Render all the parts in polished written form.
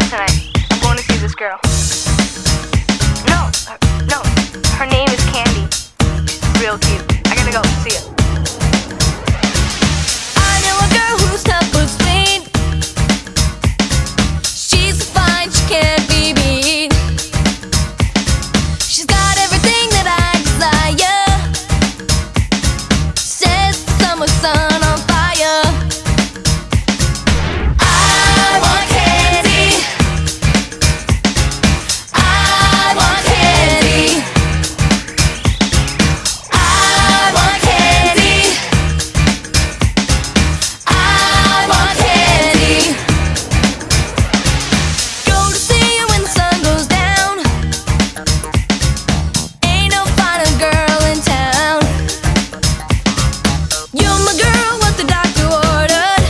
tonight. I'm going to see this girl. No, no, her name is Candy. She's real cute. I gotta go. See ya. I know a girl who's tough but sweet. She's so fine, she can't be beat. She's got everything that I desire. Says the summer sun on fire. I want candy. I want candy. I want candy. I want candy. Go to see you when the sun goes down. Ain't no finer girl in town. You're my girl, what the doctor ordered.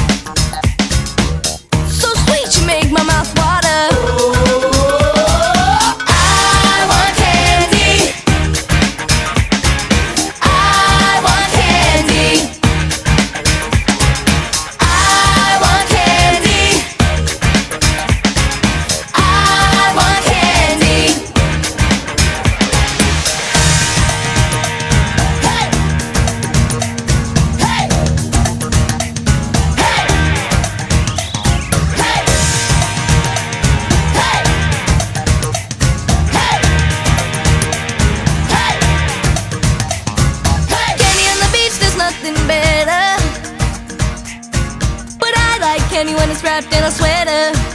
So sweet, you make my mouth water. I want candy. I want candy. I want candy. I want candy. Hey! Hey! Candy on the beach, there's nothing better. But I like candy when it's wrapped in a sweater.